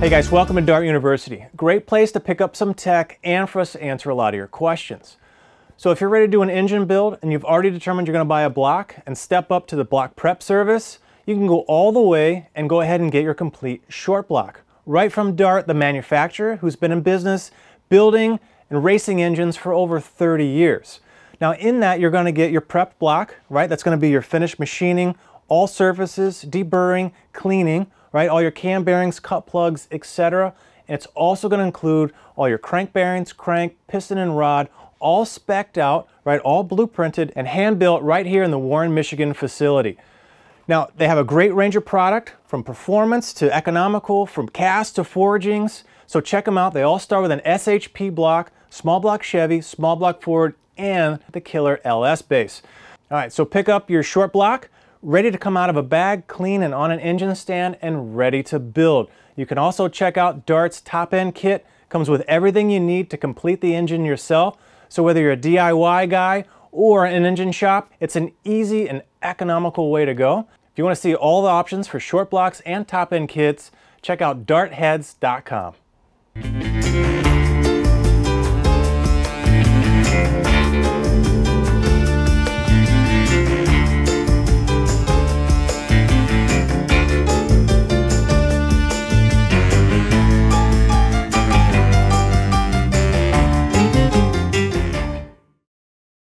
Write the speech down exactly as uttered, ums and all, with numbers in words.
Hey guys, welcome to Dart University. Great place to pick up some tech and for us to answer a lot of your questions. So if you're ready to do an engine build and you've already determined you're going to buy a block and step up to the block prep service, you can go all the way and go ahead and get your complete short block. Right from Dart, the manufacturer who's been in business building and racing engines for over thirty years. Now in that you're going to get your prep block, right? That's going to be your finished machining, all surfaces, deburring, cleaning, right? All your cam bearings, cut plugs, et cetera. And it's also going to include all your crank bearings, crank, piston, and rod, all spec'd out, right? All blueprinted and hand built right here in the Warren, Michigan facility. Now they have a great range of product, from performance to economical, from cast to forgings. So check them out. They all start with an S H P block, small block Chevy, small block Ford, and the killer L S base. All right, so pick up your short block, ready to come out of a bag, clean and on an engine stand, and ready to build. You can also check out Dart's top-end kit. Comes with everything you need to complete the engine yourself. So whether you're a D I Y guy or an engine shop, it's an easy and economical way to go. If you want to see all the options for short blocks and top-end kits, check out dart heads dot com.